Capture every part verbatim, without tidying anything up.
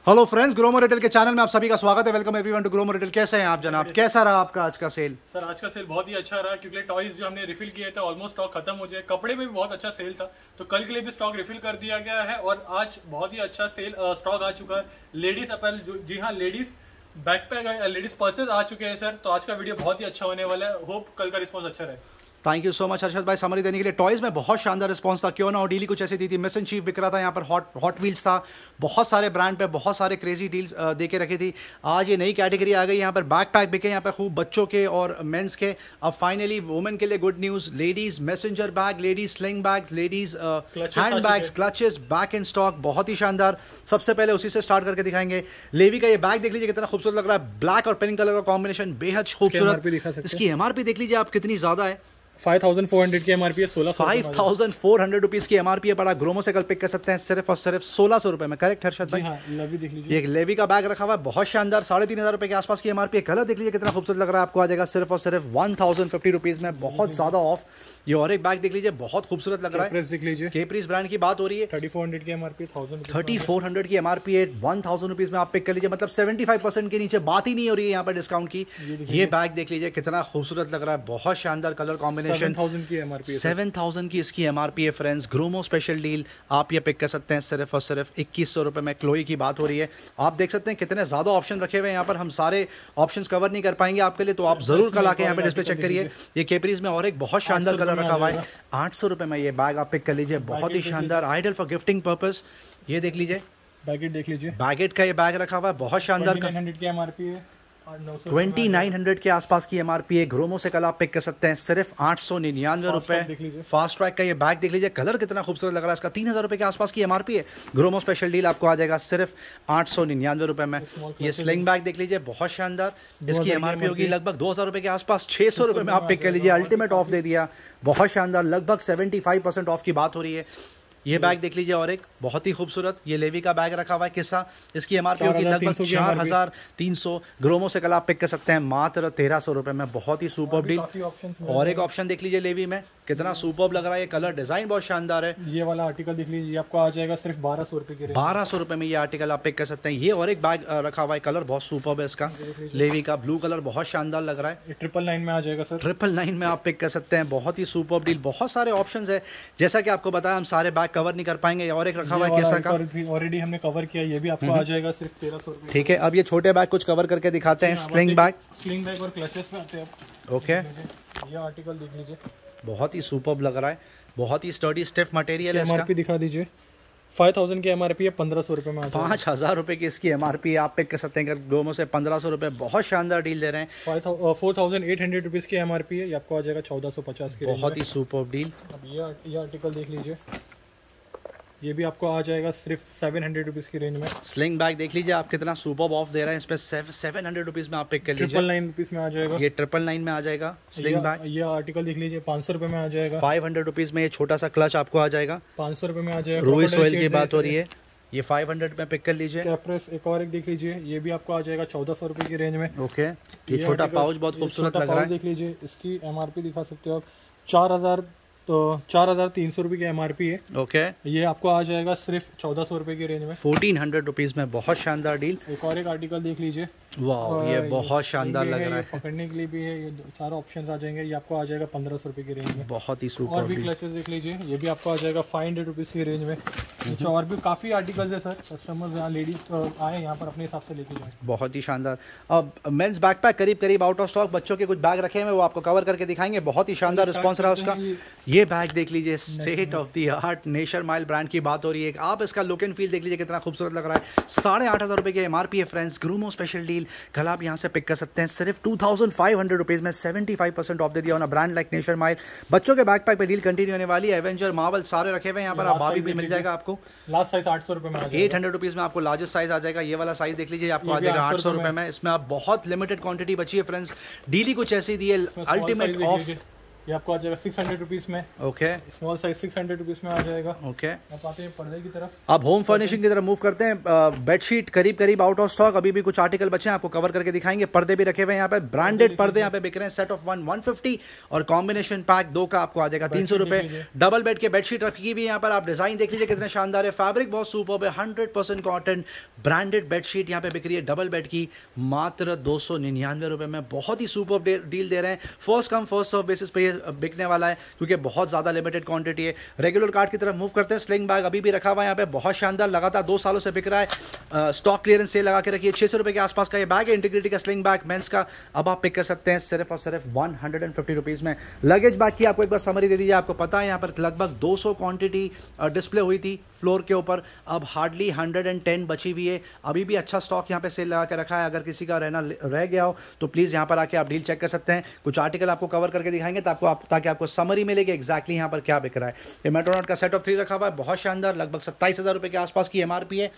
Hello friends, Gromo retail के channel में आप सभी का स्वागत है। Welcome everyone to Gromo retail. कैसे हैं आप जनाब? कैसा रहा आपका आज का सेल? सर आज का सेल बहुत ही अच्छा रहा क्योंकि टॉयज जो हमने रिफिल किए थे ऑलमोस्ट स्टॉक खत्म हो जाए। कपड़े में भी बहुत अच्छा सेल था तो कल के लिए भी स्टॉक रिफिल कर दिया गया है और आज बहुत ही अच्छा सेल स्टॉक आ चुका है। लेडीज अपैरल, जी हाँ, लेडीज बैकपैक, लेडीज पर्सेज आ चुके हैं सर। तो आज का वीडियो बहुत ही अच्छा होने वाला है। होप कल का रिस्पॉन्स अच्छा रहे। Thank you so much Harshad भाई समरी देने के लिए। टॉयज में बहुत शानदार रिस्पांस था, क्यों ना हो। डील कुछ ऐसी दी थी, मिस एंड चीफ बिक रहा था यहाँ पर। हॉट हॉट व्हील्स था, बहुत सारे ब्रांड पे बहुत सारे क्रेजी डील्स दे के रखी थी। आज ये नई कैटेगरी आ गई यहाँ पर। बैक पैक बिके यहाँ पर खूब, बच्चों के और मेंस के। अब फाइनली वुमेन के लिए good news. Ladies messenger bag, ladies sling bag, ladies hand bags, clutches back in stock, बहुत ही शानदार। सबसे पहले उसी से स्टार्ट करके दिखाएंगे। लेवी का ये बैग देख लीजिए कितना खूबसूरत लग रहा है। ब्लैक और पिंक कलर का कॉम्बिनेशन बेहद खूबसूरत। इसकी एमआरपी देख लीजिए आप कितनी ज्यादा है। फाइव थाउजेंड फोर हंड्रेड की एमआरपी है, सोलह five thousand four hundred rupees की एमआरपी है। बड़ा ग्रोमो से कल पिक कर सकते हैं सिर्फ और सिर्फ सोलह सौ रुपए में। करेक्ट हर्षद भाई? हाँ, लेवी देख लीजिए। एक लेवी का बैग रखा हुआ है, बहुत शानदार, साढ़े तीन हजार रुपए के आसपास की एमआरपी है। कलर देख लीजिए कितना खूबसूरत लग रहा है। आपको आ जाएगा सिर्फ और सिर्फ वन थाउजेंड फिफ्टी रुपीज में, बहुत ज्यादा ऑफ। ये और एक बैग देख लीजिए, बहुत खूबसूरत लग रहा है। देख लीजिए, केप्रीज ब्रांड की बात हो रही है। थर्टी फोर हंड्रेड की एमआरपी, थर्टी फोर हंड्रेड की एमआरपी है, वन थाउजेंड रुपीज में आप पिक कर लीजिए। मतलब सेवेंटी फाइव परसेंट के नीचे बात ही नहीं हो रही है यहाँ पर डिस्काउंट की। ये बैग देख लीजिए कितना खूबसूरत लग रहा है, बहुत शानदार कलर कॉम्बिनेशन। की एमआरपी, सेवन थाउजेंड की इसकी एमआरपी है फ्रेंड्स। ग्रोमो स्पेशल डील आप ये पिक कर सकते हैं सिर्फ और सिर्फ इक्कीस सौ रुपए में। क्लोई की बात हो रही है। आप देख सकते हैं कितने ज्यादा ऑप्शन रखे हुए हैं यहाँ पर। हम सारे ऑप्शंस कवर नहीं कर पाएंगे आपके लिए, तो आप जरूर कल आके यहाँ पे डिस्प्ले चेक करिए। ये केपरीज में और एक बहुत शानदार कलर रखा हुआ है, आठ सौ रुपए में ये बैग आप पिक कर लीजिए, बहुत ही शानदार, आइडियल फॉर गिफ्टिंग पर्पस। ये देख लीजिए, बैगेट देख लीजिए, बैगेट का ये बैग रखा हुआ है, बहुत शानदार। हंड्रेड की एमआरपी है, ट्वेंटी नाइन हंड्रेड के आसपास की एमआरपी है। ग्रोमो से कल आप पिक कर सकते हैं सिर्फ आठ सौ निन्यानवे रुपए। फास्ट ट्रैक का ये बैग देख लीजिए, कलर कितना खूबसूरत लग रहा है। इसका तीन हजार रुपए के आसपास की एमआरपी है। ग्रोमो स्पेशल डील आपको आ जाएगा सिर्फ आठ सौ निन्यानवे रुपए में। ये स्लिंग बैग देख लीजिए, बहुत शानदार। इसकी एमआरपी होगी लगभग दो हजार रुपए के आसपास। छह सौ रुपए में आप पिक कर लीजिए। अल्टीमेट ऑफ दे दिया, बहुत शानदार, लगभग सेवेंटी फाइव परसेंट ऑफ की बात हो रही है। ये बैग देख लीजिए और एक बहुत ही खूबसूरत, ये लेवी का बैग रखा हुआ है किस्सा। इसकी एमआरपी होगी लगभग चार हजार तीन सौ। ग्रोमो से कल आप पिक कर सकते हैं मात्र तेरह सौ रुपए में, बहुत ही सुपर्ब डील। और एक ऑप्शन देख लीजिए लेवी में, कितना सुपर्ब लग रहा है। ये कलर डिजाइन बहुत शानदार है। ये वाला आर्टिकल देख लीजिए, आपको आ जाएगा सिर्फ बारह सौ रुपए के। बारह सौ रुपए में ये आर्टिकल आप पिक कर सकते हैं। ये और एक बैग रखा हुआ है, कलर बहुत सुपर्ब है इसका, लेवी का ब्लू कलर, बहुत शानदार लग रहा है। ट्रिपल नाइन में आ जाएगा सर, ट्रिपल नाइन में आप पिक कर सकते हैं, बहुत ही सुपर्ब डील। बहुत सारे ऑप्शंस है, जैसा कि आपको बताया हम सारे बैग कवर नहीं कर पाएंगे। और एक रखा हुआ है कैसा का, ऑलरेडी हमने कवर किया, ये भी आपको आ जाएगा सिर्फ तेरह सौ रुपए। ठीक है, अब ये छोटे बैग कुछ कवर करके दिखाते हैं। स्लिंग बैग, स्लिंग बैग और क्लचेस में आते हैं। ओके, ये आर्टिकल देख लीजिए, बहुत ही सुपर्ब लग रहा है, बहुत ही स्टडी स्टिफ मटेरियल है। एमआरपी दिखा दीजिए, फाइव थाउजेंड की एमआरपी है, पंद्रह सौ रुपए में। पाँच हजार रुपए की इसकी एमआरपी है, आप पिक कर सकते हैं ग्रोमो से पंद्रह सौ रुपए, बहुत शानदार डील दे रहे हैं। Four thousand eight hundred rupees की एमआरपी है, ये आपको आ जाएगा चौदह सौ पचास की। बहुत ही सुपर्ब डील। अब ये ये आर्टिकल देख लीजिए, ये भी आपको आ जाएगा सिर्फ सेवन हंड्रेड रुपीज की रेंज में। स्लिंग बैग देख लीजिए आप कितना सुपर्ब ऑफ दे रहे हैं इस पे, सेवन हंड्रेड रुपीज में आप पिक कर लीजिए। ट्रिपल नाइन रुपीज में आ जाएगा, ये ट्रिपल नाइन में आ जाएगा स्लिंग बैग। ये आर्टिकल देख लीजिए, पाँच सौ रुपए में आ जाएगा। फाइव हंड्रेड रुपीज में ये छोटा सा क्लच आपको आ जाएगा, पाँच सौ रुपए में आ जाएगा। रूई सोइल की बात हो रही है, ये फाइव हंड्रेड में पिक कर लीजिए। कैप्रेस एक और एक देख लीजिए, ये भी आपको आ जाएगा चौदह सौ रुपए की रेंज में। ओके, ये छोटा पाउच बहुत खूबसूरत लग रहा है। देख लीजिए, इसकी एमआरपी दिखा सकते हो आप, चार हजार तो चार हजार तीन सौ रुपए की एमआरपी है। ओके, ये आपको आ जाएगा सिर्फ चौदह सौ रुपए की रेंज में, फोर्टीन हंड्रेड रुपीज में, बहुत शानदार डील। एक और एक आर्टिकल देख लीजिए, वाह, ये बहुत शानदार लग रहा है। पकड़ने के लिए भी है, ये सारे ऑप्शंस आ जाएंगे। ये आपको आ जाएगा पंद्रह सौ रुपए की रेंज में, बहुत ही सुपर। और भी क्लचेस देख लीजिए, ये भी आपको आ जाएगा फाइव हंड्रेड रुपीज की रेंज में। अच्छा, और भी काफी आर्टिकल्स है सर, कस्टमर्स यहाँ लेडीज आए यहाँ पर अपने हिसाब से लेके जाए, बहुत ही शानदार। अब मेंस बैकपैक करीब करीब आउट ऑफ स्टॉक, बच्चों के कुछ बैग रखे हैं, वो आपको कवर करके दिखाएंगे। बहुत ही शानदार रिस्पॉन्स रहा उसका। ये बैग देख लीजिए, state of the art Nasher Miles brand की बात हो रही है। आप इसका लुक एंड फील देख लीजिए कितना खूबसूरत लग रहा है। साढ़े आठ हजार रुपए की एमआरपी है फ्रेंड्स। ग्रोमो स्पेशल डील कल आप यहाँ से पिक कर सकते हैं सिर्फ two thousand five hundred rupees में, सेवेंटी फाइव परसेंट ऑफ दे दिया ना ब्रांड लाइक नेचर माइल। बच्चों के बैकपैक पे डील कंटिन्यू होने वाली है। एवेंजर, मार्वल सारे रखे हुए हैं यहाँ पर। आप बाबी भी मिल जाएगा आपको, लास्ट साइज आठ सौ रुपए में, एट हंड्रेड रुपीज में आपको लार्जेस्ट साइज आ जाएगा। ये वाला साइज देख लीजिए, आपको आ जाएगा आठ सौ रुपए में। इसमें आप बहुत लिमिटेड क्वांटिटी बची है फ्रेंड्स, डीली कुछ ऐसी दी है, अल्टीमेट ऑफ। ये आपको आ जाएगा सिक्स हंड्रेड रुपीज में। Okay, small size six hundred rupees में आ जाएगा। ओके, अब आते हैं पर्दे की तरफ। अब होम फर्निशिंग की तरफ मूव करते हैं। बेडशीट करीब करीब आउट ऑफ स्टॉक, अभी भी कुछ आर्टिकल बचे हैं, आपको कवर करके दिखाएंगे। पर्दे भी रखे हुए हैं यहाँ पे, ब्रांडेड पर्दे यहाँ पे बिक रहे हैं। Set of one one fifty और कॉम्बिनेशन पैक दो का आपको आ जाएगा तीन सौ रुपए। डबल बेड के बेडशीट रखी हुई यहाँ पर, आप डिजाइन देख लीजिए कितने शानदार है, फैब्रिक बहुत सुपर्ब है, hundred percent cotton branded bedsheet यहाँ पे बिक रही है डबल बेड की, मात्र दो सौ निन्यानवे रुपए में। बहुत ही सुपर्ब डील दे रहे हैं। First come first serve basis पे ये बिकने वाला है क्योंकि बहुत ज्यादा लिमिटेड क्वांटिटी है। रेगुलर कार्ड की तरफ मूव करते हैं। स्लिंग बैग अभी भी रखा हुआ है यहाँ पे, बहुत शानदार, लगातार दो सालों से बिक रहा है। स्टॉक क्लियरेंस सेल लगा के रखिए। छह सौ रुपए के आसपास का ये बैग है, इंटीग्रिटी का स्लिंग बैग मेंस का। अब आप पिक कर सकते हैं सिर्फ और सिर्फ one hundred and fifty rupees में। लगेज बैग की आपको एक बार समरी दे दीजिए। आपको पता है यहाँ पर लगभग दो सौ क्वांटिटी डिस्प्ले हुई थी फ्लोर के ऊपर, अब हार्डली हंड्रेड एंड टेन बची हुई है। अभी भी अच्छा स्टॉक यहाँ पे सेल लगा के रखा है। अगर किसी का रहना रह गया हो तो प्लीज यहाँ पर आके आप डील चेक कर सकते हैं। कुछ आर्टिकल आपको कवर करके दिखाएंगे ताकि आप ताकि आपको समरी मिलेगी एक्जैक्टली यहाँ पर क्या बिक रहा है। ये मेट्रोनॉट का सेट ऑफ थ्री रखा हुआ है, बहुत शानदार, लगभग सत्ताईस हजार रुपए के आसपास की एमआरपी है।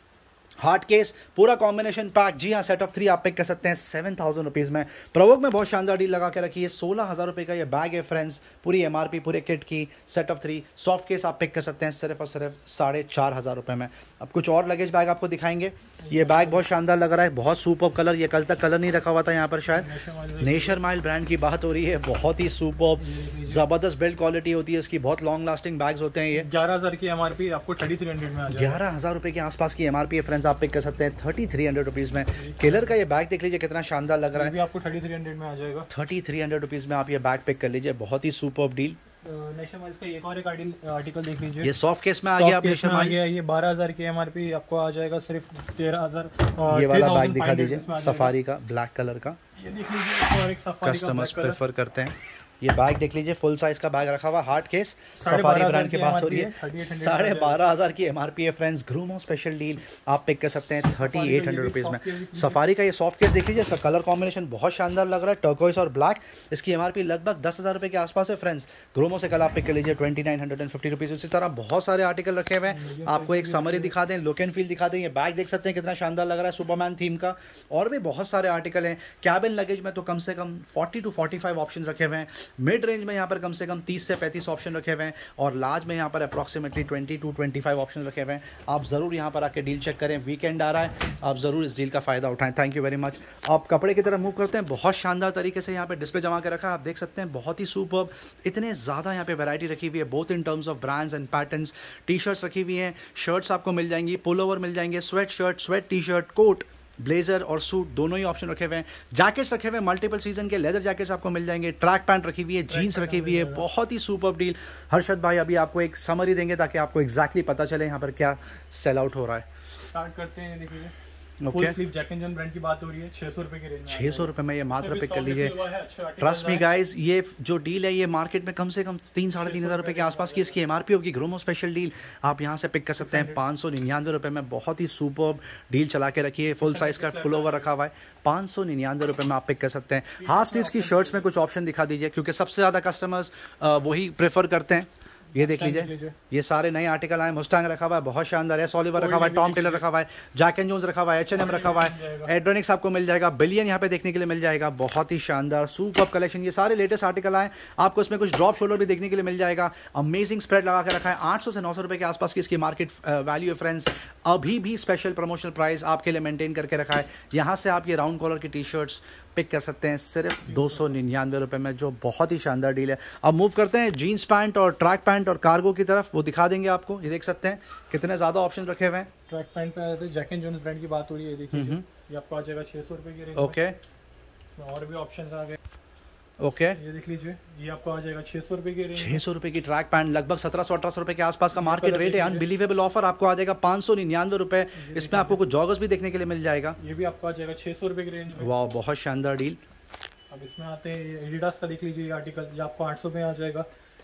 हार्ड केस पूरा कॉम्बिनेशन पैक, जी हाँ, सेट ऑफ थ्री आप पिक कर सकते हैं सेवन थाउजेंड रुपीज में। प्रवोक में बहुत शानदार डील लगा के रखी है, सोलह हजार रुपए का ये बैग है फ्रेंड्स, पूरी एमआरपी पूरे किट की। Set of three soft case आप पिक कर सकते हैं सिर्फ और सिर्फ साढ़े चार हजार रुपए में। अब कुछ और लगेज बैग आपको दिखाएंगे। ये बैग बहुत शानदार लग रहा है, बहुत सुपर्ब कलर, ये कल तक कलर नहीं रखा हुआ था यहाँ पर शायद। नेचर माइल ब्रांड की बात हो रही है, बहुत ही सुपर्ब जबरदस्त बिल्ड क्वालिटी होती है इसकी, बहुत लॉन्ग लास्टिंग बैग्स होते हैं ये। ग्यारह हजार की एमआरपी आपको थर्टी थ्री हंड्रेड में आ जाएगा। ग्यारह हजार रुपए के आसपास की एमआरपी है फ्रेंड्स, आप पिक कर सकते हैं थर्टी थ्री हंड्रेड रुपीज में। किलर का ये बैग देख लीजिए कितना शानदार लग रहा है, भी आपको थर्टी थ्री हंड्रेड में आ जाएगा। थर्टी थ्री हंड्रेड रुपीज में आप ये बैग पिक कर लीजिए, बहुत ही सुपर्ब डील। नेशनल का एक और एक आर्टिकल देख लीजिए, ये सॉफ्ट केस में आ गया, केस में आ गया। ये बारह हजार की एमआरपी आपको आ जाएगा सिर्फ तेरह हजार। ये वाला बैग दिखा दीजिए सफारी का, ब्लैक कलर का, ये देख लीजिए और एक सफारी कस्टमर्स प्रेफर करते हैं। ये बैग देख लीजिए, फुल साइज का बैग रखा हुआ, हार्ड केस, सफारी ब्रांड की बात हो रही है। साढ़े बारह हजार की एमआरपी है फ्रेंड्स, ग्रूमो स्पेशल डील आप पिक कर सकते हैं थर्टी एट हंड्रेड रुपीज में। सफारी का ये सॉफ्ट केस देख लीजिए, इसका कलर कॉम्बिनेशन बहुत शानदार लग रहा है, टर्कोइस और ब्लैक। इसकी एमआरपी लगभग दस हजार रुपए के आसपास है फ्रेंड्स। ग्रूमो से कल आप पिक कर लीजिए twenty nine hundred and fifty rupees. इसी तरह बहुत सारे आर्टिकल रखे हुए हैं, आपको एक समरी दिखा दें, लुक एंड फील दिखा दें। ये बैग देख सकते हैं कितना शानदार लग रहा है, सुपरमैन थीम का। और भी बहुत सारे आर्टिकल हैं। कैबिन लगेज में तो कम से कम forty two forty five option रखे हुए हैं। मिड रेंज में यहाँ पर कम से कम तीस से पैंतीस ऑप्शन रखे हुए हैं और लार्ज में यहाँ पर approximately twenty two twenty five option रखे हुए हैं। आप जरूर यहाँ पर आके डील चेक करें, वीकेंड आ रहा है, आप जरूर इस डील का फायदा उठाएं। Thank you very much. आप कपड़े की तरफ मूव करते हैं, बहुत शानदार तरीके से यहाँ पे डिस्प्ले जमा के रखा है, आप देख सकते हैं, बहुत ही सुपर्ब। इतने ज़्यादा यहाँ पे वैरायटी रखी हुई है, both in terms of brands and patterns. T shirts रखी हुई हैं, शर्ट्स आपको मिल जाएंगी, पुलोवर मिल जाएंगे, sweatshirt, sweat T shirt, coat, blazer और सूट दोनों ही ऑप्शन रखे हुए हैं। जैकेट्स रखे हुए हैं मल्टीपल सीजन के, लेदर जैकेट्स आपको मिल जाएंगे, ट्रैक पैंट रखी हुई है, जीन्स रखी हुई है, बहुत ही सुपर्ब डील। हर्षद भाई अभी आपको एक समरी देंगे ताकि आपको एग्जैक्टली पता चले यहाँ पर क्या सेल आउट हो रहा है। स्टार्ट करते हैं, देखिए full sleeve Jack and Jones brand की बात हो रही है, छह सौ रुपए के रेंज में। छह सौ रुपए में ये मात्र पिक कर लीजिए। ट्रस्ट मी गाइस, ये जो डील है ये मार्केट में कम से कम तीन साढ़े तीन हजार रुपए के आसपास की इसकी एमआरपी होगी। ग्रोमो स्पेशल डील आप यहाँ से पिक कर सकते हैं पाँच सौ निन्यानवे रुपए में। बहुत ही सुपर्ब डील चला के रखिए। फुल साइज का पुलोवर रखा हुआ है, पाँच सौ निन्यानवे रुपए में आप पिक कर सकते हैं। हाफ स्लीव्स की शर्ट्स में कुछ ऑप्शन दिखा दीजिए क्योंकि सबसे ज्यादा कस्टमर्स वही प्रेफर करते हैं। ये देख लीजिए, ये सारे नए आर्टिकल आए। मुस्टैंग रखा हुआ है, बहुत शानदार है। सॉलिवर रखा हुआ है, टॉम टेलर रखा हुआ है, जैक एंड जोन्स रखा हुआ है, एच एंड एम रखा हुआ है, एड्रोनिक्स आपको मिल जाएगा, बिलियन यहाँ पे देखने के लिए मिल जाएगा। बहुत ही शानदार सुपर्ब कलेक्शन, ये सारे लेटेस्ट आर्टिकल आए। आपको इसमें कुछ ड्रॉप शोल्डर भी देखने के लिए मिल जाएगा। अमेजिंग स्प्रेड लगा के रखा है, आठ सौ से नौ सौ रुपए के आसपास की इसकी मार्केट वैल्यू है फ्रेंड्स। अभी भी स्पेशल प्रमोशनल प्राइस आपके लिए मेंटेन करके रखा है। यहाँ से आप ये राउंड कॉलर की टी शर्ट्स पिक कर सकते हैं सिर्फ दो सौ निन्यानवे रुपए में, जो बहुत ही शानदार डील है। अब मूव करते हैं जीन्स पैंट और ट्रैक पैंट और कार्गो की तरफ, वो दिखा देंगे आपको। ये देख सकते हैं कितने ज्यादा ऑप्शन रखे हुए हैं। ट्रैक पैंट पे आए थे, जैक एंड जोन्स ब्रांड की बात हो रही है, देखिए ये आपको आ जाएगा छह सौ रुपए की रेंज में। ओके, इसमें और भी ऑप्शंस आ गए। ओके, ये देख लीजिए, ये आपको आ जाएगा छह सौ रुपए की रेंज। छह सौ रुपए की ट्रैक पैंट, लगभग सत्रह सौ अठारह सौ रुपए के आसपास का मार्केट रेट है। अनबिलीवेबल ऑफर आपको आ जाएगा पाँच सौ निन्यानवे रुपए। इसमें आपको कुछ जॉगर्स भी देखने के लिए मिल जाएगा। ये भी आपको आ जाएगा छह सौ रुपए की रेंज में। वाह, बहुत शानदार डील। अब इसमें आते हैं एडिडास का, देख लीजिए ये आर्टिकल, ये आपको आठ सौ में आ जाएगा।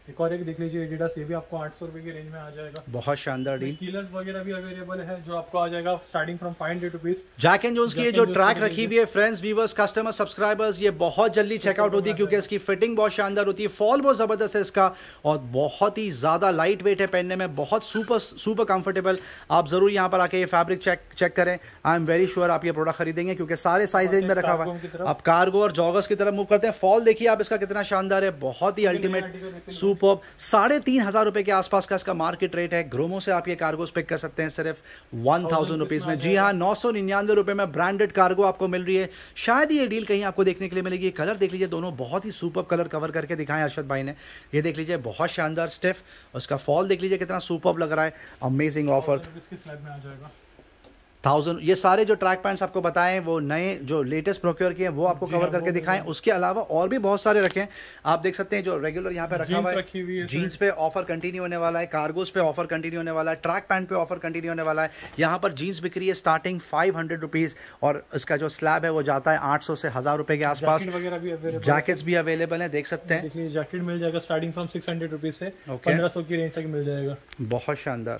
एक और एक देख लीजिए एडिडास, ये भी आपको आठ सौ रुपए की रेंज में आ जाएगा। बहुत शानदार डील। कीलर्स वगैरह भी अवेलेबल है जो आपको आ जाएगा starting from five hundred rupees. Jack and Jones की ये जो ट्रैक रखी हुई है फ्रेंड्स, व्यूअर्स, कस्टमर, सब्सक्राइबर्स, ये बहुत जल्दी चेकआउट होती है क्योंकि इसकी फिटिंग बहुत शानदार होती है, फॉल बहुत जबरदस्त है इसका और बहुत ही ज्यादा लाइट वेट है, पहनने में बहुत सुपर सुपर कंफर्टेबल। आप जरूर यहाँ पर आके ये फैब्रिक चेक चेक करें। आई एम वेरी श्योर आप ये प्रोडक्ट खरीदेंगे क्योंकि सारे साइज रेंज में रखा हुआ है। आप कार्गो और जॉगर्स की तरफ मूव करते हैं। फॉल देखिए आप इसका कितना शानदार है, बहुत ही अल्टीमेट सुपर। साढ़े तीन हजार रुपए के आसपास का इसका मार्केट रेट है। ग्रोमो से आप ये कार्गोस पिक कर सकते हैं सिर्फ वन थाउजेंड रुपीज में। जी हाँ, नौ सौ निन्यानवे रुपए में ब्रांडेड कार्गो आपको मिल रही है। शायद ये डील कहीं आपको देखने के लिए मिलेगी। कलर देख लीजिए, दोनों बहुत ही सुपर कलर कवर करके दिखाएं अरशद भाई ने। ये देख लीजिए बहुत शानदार स्टिफ, उसका फॉल देख लीजिए कितना सुपर लग रहा है। Amazing offer thousand. ये सारे जो ट्रैक पैंट्स आपको बताएं वो नए जो लेटेस्ट प्रोक्योर किए हैं वो आपको कवर करके दिखाएं। उसके अलावा और भी बहुत सारे रखे हैं, आप देख सकते हैं जो रेगुलर यहाँ पे रखा हुआ है। जीन्स पे ऑफर कंटिन्यू होने वाला है, कार्गोस पे ऑफर कंटिन्यू होने वाला है, ट्रैक पैंट पे ऑफर कंटिन्यू होने वाला है। यहाँ पर जीन्स बिक रही है स्टार्टिंग फाइव हंड्रेड रुपीज और इसका जो स्लैब है वो जाता है आठ सौ से हजार रुपए के आसपास। जैकेट्स भी अवेलेबल है, देख सकते हैं। जैकेट मिल जाएगा starting from six hundred rupees से पंद्रह सौ की रेंज तक मिल जाएगा। बहुत शानदार।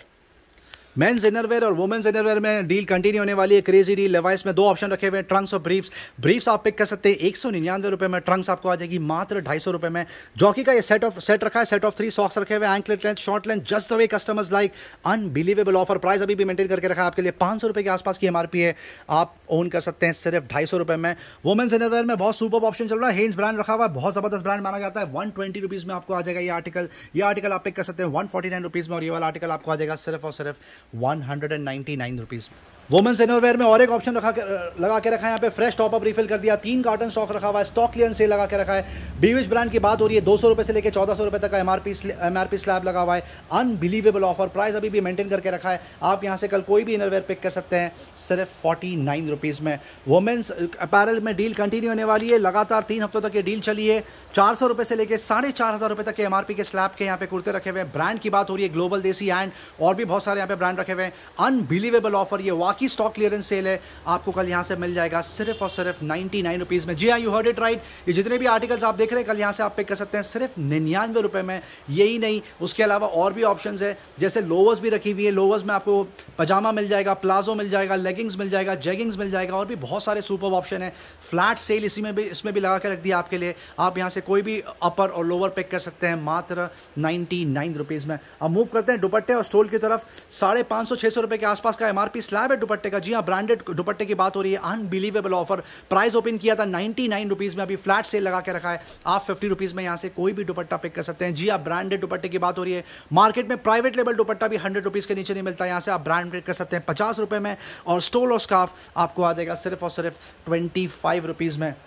मेंस इनरवेयर और वुमेन्स इनरवेयर में डील कंटिन्यू होने वाली है, क्रेजी डील। लेवाइस में दो ऑप्शन रखे हुए हैं, ट्रंक्स और ब्रीफ्स। ब्रीफ्स आप पिक कर सकते हैं एक सौ निन्यानवे रुपए में, ट्रंक्स आपको आ जाएगी मात्र ढाई सौ रुपए में। जॉकी का ये सेट ऑफ सेट रखा है, सेट ऑफ थ्री सॉक्स रखे हुए, anklet length, short length, just the way customers like. Unbelievable offer, price अभी भी मेंटेन करके रखा है आपके लिए। पाँच सौ रुपए के आसपास की एमआरपी है, आप ओन कर सकते हैं सिर्फ ढाई सौ रुपए में। वुमेन्स इनरवेयर में बहुत सुपर ऑप्शन चल रहा है, हेन्स ब्रांड रखा हुआ है, बहुत जबरदस्त ब्रांड माना जाता है। वन ट्वेंटी रुपीज में आपको आ जाएगा ये आर्टिकल। ये आर्टिकल आप पिक कर सकते हैं वन फोर्टी नाइन रुपीज में और ये वाला आर्टिकल आपको आ जाएगा सिर्फ और सिर्फ one hundred ninety nine rupees. Women's innerwear में और एक ऑप्शन रखा के, लगा के रखा है यहाँ पे, फ्रेश टॉप अप रिफिल कर दिया। तीन कार्टन स्टॉक रखा हुआ है, स्टॉक क्लियरेंस सेल लगा के रखा है। बीविश ब्रांड की बात हो रही है, दो सौ रुपए से लेकर चौदह सौ रुपए तक का एमआरपी एमआरपी स्लैब लगा हुआ है। अनबिलीवेबल ऑफर, प्राइस अभी भी मेंटेन करके रखा है। आप यहाँ से कल कोई भी इनरवेयर पिक कर सकते हैं सिर्फ फोर्टी नाइन रुपीज में। वुमेन्स अपैरल में डील कंटिन्यू होने वाली है, लगातार तीन हफ्तों तक ये डील चली है। चार सौ रुपए से लेकर साढ़े चार हजार रुपए तक के एमआरपी के स्लैब के यहाँ पे कुर्ते रखे हुए हैं। ब्रांड की बात हो रही है ग्लोबल, देसी एंड और भी बहुत सारे यहाँ पे ब्रांड रखे हुए हैं। अनबिलीवेबल ऑफर, ये वाकई स्टॉक क्लियरेंस सेल है, आपको कल यहां से मिल जाएगा सिर्फ और सिर्फ नाइन्टी नाइन रुपीज में। जी हाँ, यू हर्ड इट राइट। ये जितने भी आर्टिकल्स आप देख रहे हैं कल यहां से आप पिक कर सकते हैं सिर्फ निन्यानवे रुपए में। यही नहीं, उसके अलावा और भी ऑप्शंस है, जैसे लोवर्स भी रखी हुई है। लोवर्स में आपको पजामा मिल जाएगा, प्लाजो मिल जाएगा, लेगिंग्स मिल जाएगा, जेगिंग्स मिल जाएगा और भी बहुत सारे सुपर ऑप्शन है। फ्लैट सेल इसी में भी इसमें भी लगा के रख दिया आपके लिए। आप यहां से कोई भी अपर और लोअर पिक कर सकते हैं मात्र नाइन्टी नाइन रुपीज में। अब मूव करते हैं दुपट्टे और स्टोल की तरफ। साढ़े पांच सौ छह सौ रुपए के आसपास का एमआरपी स्लैब है दुपट्टे का। जी हाँ, ब्रांडेड दुपट्टे की बात हो रही है। अनबिलीवेबल ऑफर, प्राइस ओपन किया था नाइन्टी नाइन रुपीज में, अभी फ्लैट सेल लगा के रखा है। आप फिफ्टी रुपीज में यहां से कोई भी दुपट्टा पिक कर सकते हैं। जी आप ब्रांडेड दुपट्टे की बात हो रही है। मार्केट में प्राइवेट लेवल दुपट्टा भी हंड्रेड रुपीज के नीचे नहीं मिलता, यहां से आप ब्रांड पिक कर सकते हैं पचास रुपए में और स्टोल और स्कार्फ आपको आ जाएगा सिर्फ और सिर्फ ट्वेंटी फाइव रुपीज में।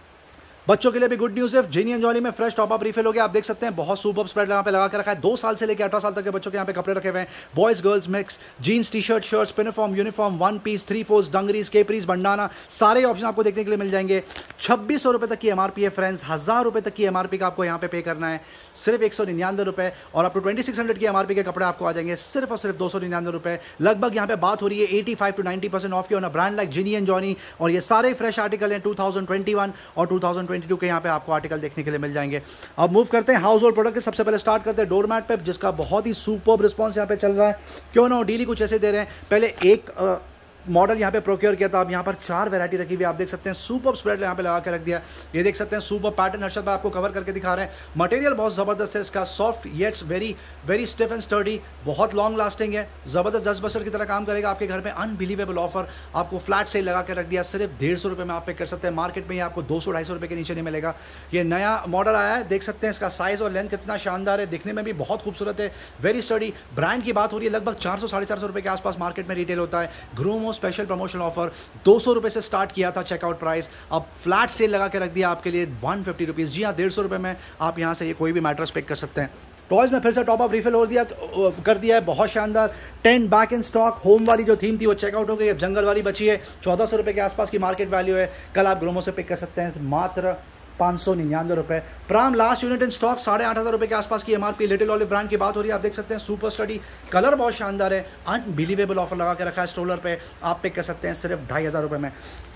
बच्चों के लिए भी गुड न्यूज़ है, जिनी एंड जॉनी में फ्रेश टॉप अप रिफिल हो गया। आप देख सकते हैं बहुत सुपर स्प्रेड यहाँ पे लगा के रखा है। दो साल से लेकर अठारह साल तक के बच्चों के यहाँ पे कपड़े रखे हुए हैं। Boys girls mix, jeans, T shirt, shirts, pinafore, uniform, one piece, three fours, dungarees, capris, bandana, सारे ऑप्शन आपको देखने के लिए मिल जाएंगे। छब्बीस सौ रुपए तक की एमआरपी है फ्रेंड्स, हजार रुपए तक की एमआरपी का आपको यहाँ पे पे करना है सिर्फ एक सौ निन्यानवे रुपए और up to twenty six hundred की एमआरपी के कपड़े आपको आ जाएंगे सिर्फ और सिर्फ दो सौ निन्यानवे रुपए। लगभग यहाँ पे बात हो रही है eighty five to ninety percent off की brand like Gini and Jony और ये सारे फ्रेश आर्टिकल हैं टू थाउजेंड ट्वेंटी वन और टू थाउजेंड ट्वेंटी टू के यहाँ पे आपको आर्टिकल देखने के लिए मिल जाएंगे। अब मूव करते हैं हाउस होल्ड प्रोडक्ट के। सबसे पहले स्टार्ट करते हैं डोरमैट पे, जिसका बहुत ही सुपर्ब रिस्पांस यहाँ पे चल रहा है। क्यों ना डेली कुछ ऐसे दे रहे हैं। पहले एक आ, मॉडल यहाँ पे प्रोक्योर किया था, अब यहाँ पर चार वैरायटी रखी हुई आप देख सकते हैं। सुपर स्प्रेड यहाँ पे लगा के रख दिया, ये देख सकते हैं सुपर पैटर्न हर्षद भाई आपको कवर करके दिखा रहे हैं। मटेरियल बहुत ज़बरदस्त है इसका, soft yet's very very stiff and sturdy, बहुत लॉन्ग लास्टिंग है, ज़बरदस्त दस बस्टर की तरह काम करेगा आपके घर में। अनबिलीवेबल ऑफर, आपको फ्लैट सेल लगा के रख दिया सिर्फ डेढ़ सौ रुपये में आप पे कर सकते हैं। मार्केट में ये आपको दो सौ ढाई सौ रुपये के नीचे नहीं मिलेगा। ये नया मॉडल आया है, देख सकते हैं इसका साइज़ और लेंथ कितना शानदार है, दिखने में भी बहुत खूबसूरत है, वेरी स्टडी। ब्रांड की बात हो रही है, लगभग चार सौ साढ़े चार सौ रुपये के आसपास मार्केट में रिटेल होता है। ग्रोमो स्पेशल प्रमोशन ऑफर दो सौ रुपए से स्टार्ट किया था चेकआउट प्राइस, अब फ्लैट सेल लगा के रख दिया आपके लिए वन फिफ्टी रुपीज। जी हाँ, डेढ़ सौ रुपए में आप यहां से ये कोई भी मैट्रेस पिक कर सकते हैं। टॉयज में फिर से टॉप अप रिफिल हो दिया कर दिया है, बहुत शानदार। Ten back in stock, home वाली जो थीम थी वो चेकआउट हो गई, अब जंगल वाली बची है। चौदह सौ रुपए के आसपास की मार्केट वैल्यू है, कल आप ग्रोमो से पिक कर सकते हैं मात्र पाँच सौ निन्यानवे रुपए। Pram last unit in stock, साढ़े आठ हज़ार रुपए के आसपास की एमआरपी। लिटिल ऑलिव ब्रांड की बात हो रही है, आप देख सकते हैं सुपर स्टडी, कलर बहुत शानदार है। अनबिलीवेबल ऑफर लगा के रखा है स्ट्रोलर पे, आप पिक कर सकते हैं सिर्फ ढाई हज़ार रुपए में।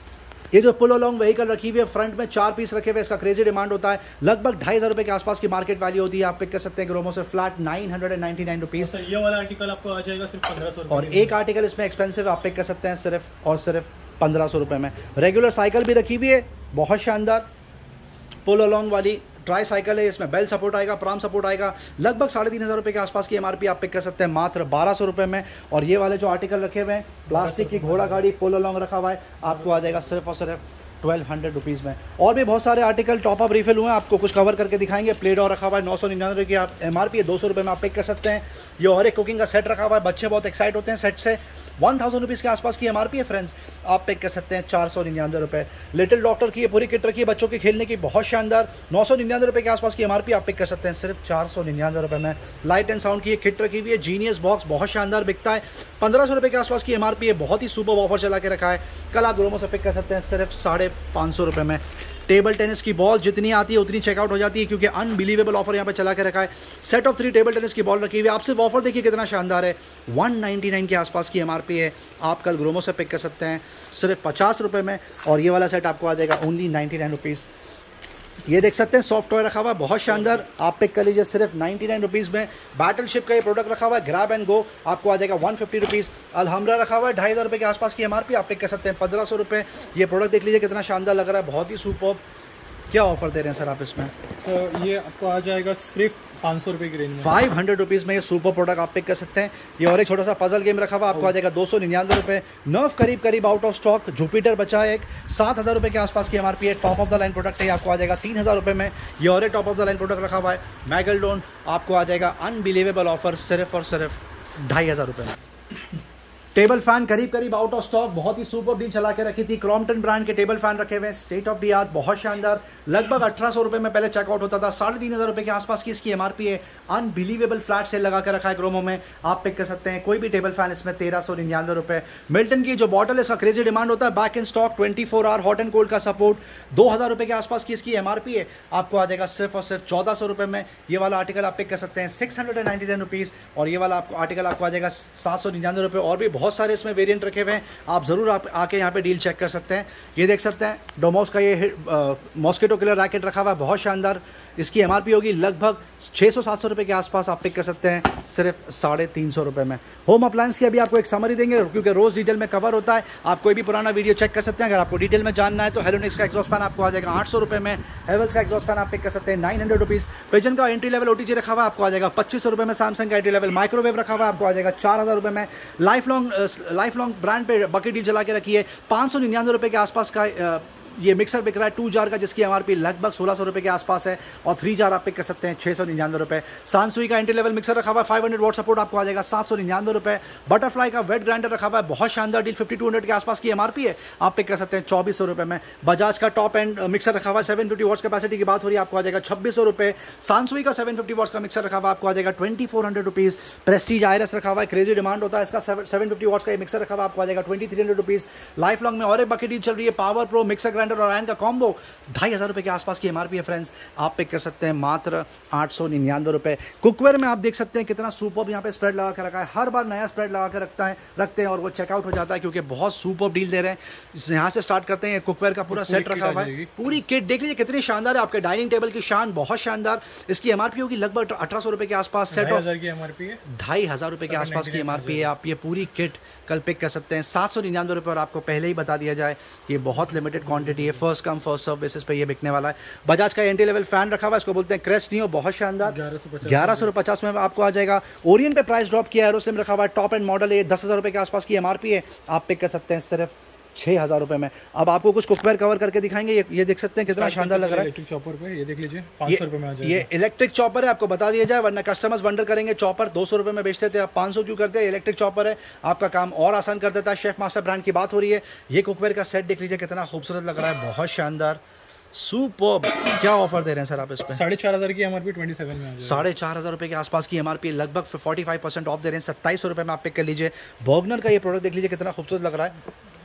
ये जो पुल अलोंग व्हीकल रखी हुई है, फ्रंट में चार पीस रखे हुए, इसका क्रेजी डिमांड होता है, लगभग ढाई हज़ार रुपये के आसपास की मार्केट वैल्यू होती है। आप पिक कर सकते हैं ग्रोमो से flat nine hundred and ninety nine rupees. ये वाला आर्टिकल आपको आ जाएगा सिर्फ पंद्रह सौ। और एक आर्टिकल इसमें एक्सपेंसिव आप पिक कर सकते हैं सिर्फ और सिर्फ पंद्रह सौ रुपये में। रेगुलर साइकिल भी रखी हुई है, बहुत शानदार पुल अलोंग वाली ट्राई साइकिल है, इसमें बेल सपोर्ट आएगा, प्राम सपोर्ट आएगा, लगभग साढ़े तीन हज़ार रुपये के आसपास की एमआरपी आप पिक कर सकते हैं मात्र बारह सौ रुपये में। और ये वाले जो आर्टिकल रखे हुए हैं, प्लास्टिक की घोड़ा गाड़ी पुल अलोंग रखा हुआ है, आपको आ जाएगा सिर्फ और सिर्फ ट्वेल्व हंड्रेड रुपीज़ में। और भी बहुत सारे आर्टिकल टॉप अप रिफिल हुए हैं, आपको कुछ कवर करके दिखाएंगे। प्लेट और रखा हुआ है, नौ सौ निन्यानवे की आप एम आर पी है, दो सौ रुपये में आप पिक कर सकते हैं। ये और एक कुकिंग का सेट रखा हुआ है, बच्चे बहुत एक्साइट होते हैं सेट से। वन थाउजेंड रुपीज़ के आसपास की एम आर पी है फ्रेंड्स, आप पिक कर सकते हैं चार सौ निन्यानवे रुपये। लिटिल डॉक्टर की ये पूरी किट रखी है बच्चों के खेलने की, बहुत शानदार, नौ सौ निन्यानवे रुपये के आसपास की एम आर पी आप पिक कर सकते हैं सिर्फ चार सौ निन्यानवे रुपये में। लाइट एंड साउंड की ये किट रखी हुई है, जीनियस बॉक्स, बहुत शानदार बिकता है, पंद्रह सौ रुपये के आसपास की एम आर पी है, बहुत ही सुपर ऑफर चला के रखा है। कल आप ग्रोमो से पिक कर सकते हैं सिर्फ साढ़े पाँच सौ रुपये में। टेबल टेनिस की बॉल जितनी आती है उतनी चेकआउट हो जाती है, क्योंकि अनबिलीवेबल ऑफर यहाँ पे चला के रखा है। Set of three table tennis की बॉल रखी हुई है, आप सिर्फ ऑफर देखिए कितना शानदार है, वन नाइन्टी नाइन के आसपास की एमआरपी है, आप कल ग्रोमो से पिक कर सकते हैं सिर्फ पचास रुपये में। और ये वाला सेट आपको आ जाएगा ओनली नाइन्टी नाइन रुपीज़। ये देख सकते हैं सॉफ्ट टॉय रखा हुआ है, बहुत शानदार, आप पिक कर लीजिए सिर्फ नाइन्टी नाइन रुपीज़ में। बैटलशिप का ये प्रोडक्ट रखा हुआ है, ग्रैब एंड गो, आपको आ जाएगा वन फिफ्टी रुपीज़। अलहमरा रखा हुआ है, ढाई हज़ार रुपये के आसपास की एमआरपी, आप पिक कर सकते हैं पंद्रह सौ रुपये। ये प्रोडक्ट देख लीजिए कितना शानदार लग रहा है, बहुत ही सुपर। क्या ऑफर दे रहे हैं सर आप इसमें? सर so, ये आपको आ जाएगा सिर्फ पाँच सौ रुपये की रेंज में, फाइव हंड्रेड रुपीज़ में ये सुपर प्रोडक्ट आप पिक कर सकते हैं। ये और एक छोटा सा पजल गेम रखा हुआ, आपको आ जाएगा दो सौ निन्यानवे रुपये। नर्व करीब करीब आउट ऑफ स्टॉक, जुपिटर बचा है एक, सात हज़ार रुपये के आसपास की एमआरपी है, top of the line product है, आपको आ जाएगा तीन हज़ार रुपये में। ये और एक top of the line product रखा हुआ है, मैगलडोन, आपको आ जाएगा अनबिलीवेबल ऑफर सिर्फ और सिर्फ ढाई हज़ार रुपये में। टेबल फैन करीब करीब आउट ऑफ स्टॉक, बहुत ही सुपर डील चला के रखी थी। क्रॉम्पटन ब्रांड के टेबल फैन रखे हुए हैं, स्टेट ऑफ दी आर्ट, बहुत शानदार, लगभग अठारह सौ रुपये में पहले चेकआउट होता था, साढ़े तीन हज़ार रुपये के आसपास की इसकी एमआरपी है। अनबिलीवेबल फ्लैट सेल लगा के रखा है ग्रोमो में, आप पिक कर सकते हैं कोई भी टेबल फैन इसमें तेरह सौ निन्यानवे रुपये। मिल्टन की जो बॉटल है इसका क्रेजी डिमांड होता है, back in stock, twenty four hour hot and cold का सपोर्ट, दो हज़ार रुपये के आसपास की इसकी एमआरपी है, आपको आ जाएगा सिर्फ और सिर्फ चौदह सौ रुपये में। ये वाला आर्टिकल आप पिक कर सकते हैं six hundred and ninety nine rupees. और ये वाला आपको आर्टिकल आपको आ जाएगा सात सौ निन्यानवे रुपये। और भी बहुत सारे इसमें वेरियंट रखे हुए हैं, आप जरूर आप आके यहाँ पे डील चेक कर सकते हैं। ये देख सकते हैं डोमोस का ये मॉस्किटो किलर रैकेट रखा हुआ है, बहुत शानदार, इसकी एमआरपी होगी लगभग छः सौ सात सौ रुपये के आसपास, आप पिक कर सकते हैं सिर्फ साढ़े तीन सौ रुपये में। होम अप्लायंस की अभी आपको एक समरी देंगे, क्योंकि रोज डिटेल में कवर होता है, आप कोई भी पुराना वीडियो चेक कर सकते हैं। अगर आपको डिटेल में जानना है तो हेलोनिक्स का एग्जॉस्ट फैन आपको आ जाएगा आठ सौ रुपये में, हेवल्स का एग्जॉस्ट फैन आप पिक कर सकते हैं नाइन हंड्रेड रुपीज़। पिजन का एंट्री लेवल ओटीजी रखा हुआ आपको आ जाएगा पच्चीस सौ रुपये में। सैमसंग का एंट्री लेवल माइक्रोवेव रखा हुआ आपको आ जाएगा चार हज़ार रुपये में। Lifelong Lifelong brand पे बकेट डील चला के रखी है, पाँच सौ निन्यानवे रुपये के आसपास का ये मिक्सर बिक रहा है टू जार का, जिसकी एमआरपी लगभग सोलह सौ रुपये के आसपास है। और थ्री जार आप पिक कर सकते हैं छः सौ निन्यानवे रुपये। सांसुई का एंट्री लेवल मिक्सर रखा हुआ है, फाइव हंड्रेड वॉट सपोर्ट आपको आ जाएगा सात सौ निन्यानवे रुपये। बटरफ्लाई का वेट ग्राइंडर रखा हुआ है, बहुत शानदार डील, फिफ्टी टू हंड्रेड के आसपास की एमआरपी है, आप पिक कर सकते हैं चौबीस सौ रुपये में। बजाज का टॉप एंड मिक्सर रखा हुआ है, सेवन फिफ्टी वॉट्स कैपेसिटी की बात हो रही है, आपको आ जाएगा छब्बीस सौ रुपये। सांसुई का सेवन फिफ्टी वॉट्स का मिक्सर रखा हुआ है, आपको आ जाएगा twenty four hundred rupees. Prestige irons रखा हुआ है, क्रेजी डिमांड होता है इसका, सेवन फिफ्टी वॉट्स का मिक्सर रखा हुआ आपको आ जाएगा twenty three hundred rupees. Lifelong में और एक बकेट डील चल रही है, पावर प्रो मिक्सर ग्राइंडर और आयन का कॉम्बो, ढाई हज़ार रुपये के आसपास की एमआरपी है फ्रेंड्स, आप पिक कर सकते हैं मात्र आठ सौ निन्यानवे रुपये। कुकवेयर में आप देख सकते हैं कितना सुपर यहाँ पे स्प्रेड लगा के रखा है, हर बार नया स्प्रेड लगा के रखता है रखते हैं और वो चेकआउट हो जाता है, क्योंकि बहुत सुपर डील दे रहे हैं। यहाँ से स्टार्ट करते हैं, कुकवेयर का पूरा सेट रखा हुआ है, पूरी किट देख लीजिए कितनी शानदार है, आपके डाइनिंग टेबल की शान, बहुत शानदार। इसकी एमआरपी होगी लगभग अठारह सौ रुपये के आसपास, सेट ऑफ ढाई हज़ार रुपये के आसपास की एमआरपी है, आप ये पूरी किट कल पिक कर सकते हैं सात सौ निन्यानवे रुपये। और आपको पहले ही बता दिया जाए ये बहुत लिमिटेड क्वांटिटी है, first come first serve basis पे ये बिकने वाला है। बजाज का एंट्री लेवल फैन रखा हुआ है, इसको बोलते हैं क्रेस्ट नियो, बहुत शानदार, ग्यारह सौ पचास में आपको आ जाएगा। ओरियन पे प्राइस ड्रॉप किया है, एरोस्लिम रखा हुआ है, टॉप एंड मॉडल है, दस हज़ार रुपये के आसपास की एमआरपी है, आप पिक कर सकते हैं सिर्फ छः हज़ार रुपये में। अब आपको कुछ कुकवेयर कवर करके दिखाएंगे, ये ये देख सकते हैं कितना शानदार लग रहा है इलेक्ट्रिक चॉपर पे, ये देख लीजिए पाँच सौ रुपये में आ जाएगा। ये इलेक्ट्रिक चॉपर है, आपको बता दिया जाए, वरना कस्टमर्स वंडर करेंगे चॉपर दो सौ रुपये में बेचते थे, आप पाँच सौ क्यों करते हैं। इलेक्ट्रिक चॉपर है, आपका काम और आसान कर देता है। शेफ मास्टर ब्रांड की बात हो रही है, ये कुकवेयर का सेट देख लीजिए कितना खूबसूरत लग रहा है, बहुत शानदार, सुपर्ब। क्या ऑफर दे रहे हैं सर आप इस पे? साढ़े चार हज़ार की एमआरपी ट्वेंटी सेवन में आ जाएगी, साढ़े चार हज़ार रुपये के आसपास की एमआरपी, लगभग फोर्टी फाइव परसेंट ऑफ दे रहे हैं, सत्ताईस सौ रुपये में आप पिक कर लीजिए। बर्गनर का ये प्रोडक्ट देख लीजिए कितना खूबसूरत लग रहा है,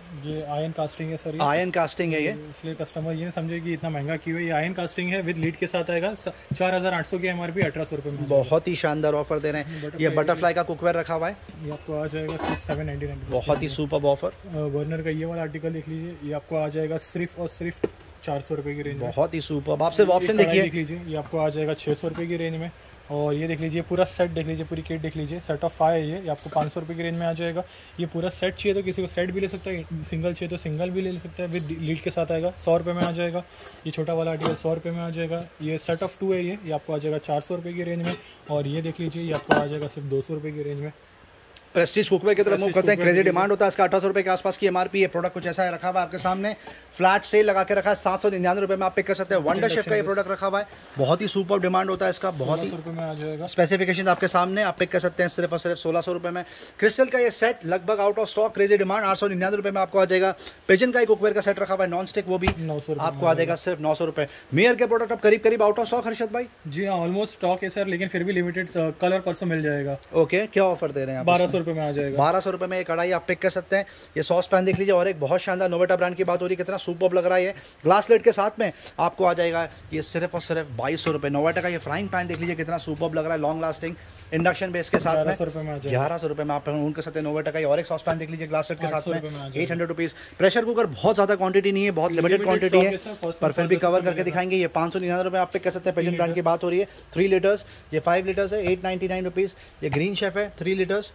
ये आयरन कास्टिंग है सर, आयरन कास्टिंग है ये, इसलिए कस्टमर ये समझे कि इतना महंगा क्यों है। ये आयरन कास्टिंग है, विद लीड के साथ आएगा, चार हज़ार आठ सौ की एमआरपी, अठारह सौ रुपये में। बहुत ही शानदार ऑफर दे रहे हैं। ये बटरफ्लाई का कुकवेयर रखा हुआ है, ये आपको आ जाएगा सिर्फ सेवन नाइन्टी नाइन। बहुत ही सुपर ऑफर। बर्नर का ये वाला आर्टिकल देख लीजिए, ये आपको आ जाएगा सिर्फ और सिर्फ चार सौ रुपये की रेंज में। बहुत ही सुपर। आप सिर्फ ऑप्शन देखिए, देख लीजिए, ये आपको आ जाएगा छः सौ रुपये की रेंज में। और ये देख लीजिए पूरा सेट देख लीजिए, पूरी किट देख लीजिए, सेट ऑफ फाइव है ये, ये आपको पाँच सौ रुपये की रेंज में आ जाएगा। ये पूरा सेट चाहिए तो किसी को सेट भी ले सकता है, सिंगल चाहिए तो सिंगल भी ले सकता है, विद लीड के साथ आएगा, सौ रुपये में आ जाएगा। ये छोटा वाला आर्टिकल सौ रुपये में आ जाएगा। ये सेट ऑफ टू है ये ये आपको आ जाएगा चार सौ रुपये की रेंज में। और ये देख लीजिए, ये आपको आ जाएगा सिर्फ दो सौ रुपये की रेंज में। प्रेस्टीज कुकवेयर की तरफ मूव करते हैं। क्रेजी डिमांड होता है इसका, अठारह सौ रुपये के आसपास की एमआरपी है। प्रोडक्ट कुछ ऐसा है रखा हुआ है आपके सामने, फ्लैट सेल लगा के रखा है, सात सौ निन्यानवे रुपये में आप पिक कर सकते हैं। वंडर शेफ का ये प्रोडक्ट रखा हुआ है, बहुत ही सुपर डिमांड होता है इसका, बहुत ही रुपये में आ जाएगा। स्पेसिफिकेशन आपके सामने, आप पिक कर सकते हैं सिर्फ और सिर्फ सोलह सौ रुपये में। क्रिस्टल का ये सेट लगभग out of stock, crazy demand, आठ सौ निन्यानवे रुपये में आपको आ जाएगा। पिजन का एक कुकवेयर का सेट रखा हुआ है नॉन स्टिक, वो भी नौ सौ आपको आ जाएगा सिर्फ नौ सौ रुपये। मेयर के प्रोडक्ट अब करीब करीब आउट ऑफ स्टॉक हर्षद भाई? जी हाँ, ऑलमोस्ट स्टॉक है सर, लेकिन फिर भी लिमिटेड कलर परसों मिल जाएगा। ओके, क्या ऑफर दे रहे हैं? बारह सौ रुपये में आ जाएगा। बारह सौ रुपये में कढ़ाई आप पिक कर सकते हैं। ये सॉस पैन देख लीजिए, और एक बहुत शानदार नोवेटा ब्रांड की बात हो रही है, कितना सुपर्ब लग रहा है। ये ग्लास लेट के साथ में आपको आ जाएगा ये सिर्फ और सिर्फ बाईस सौ रुपये। नोवेटा का ये फ्राइंग पैन देख लीजिए, कितना सुपर्ब लग रहा है, लॉन्ग लास्टिंग इंडक्शन बेस के साथ में ग्यारह सौ रुपये में आप उनके साथ नोवेटा का। और एक सॉस पैन देख लीजिए ग्लास सेट के साथ में, eight hundred rupees. Pressure cooker बहुत ज़्यादा क्वांटिटी नहीं है, बहुत लिमिटेड क्वांटिटी है, पर फिर भी कवर करके दिखाएंगे। ये पाँच सौ निन्यानवे रुपये आप पिक कर सकते हैं। पिजन ब्रांड की बात हो रही है, थ्री लीटर्स, ये फाइव लीटर्स है, एट नाइन्टी नाइन रुपीज़। ये ग्रीन शेफ है, थ्री लीटर्स